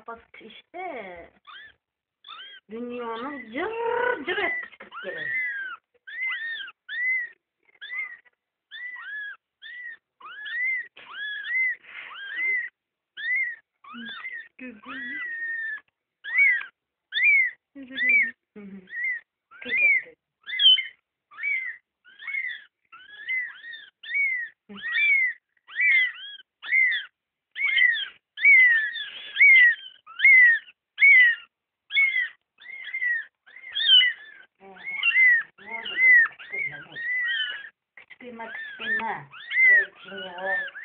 kafası işte dünyanın cır cır et kışkırtıp gelir. Gözüm. Neyse geldi. Hı hı. Güzel. Hı. Ne oldu bu küçük kızma? Küçük kızma. Cin yağı.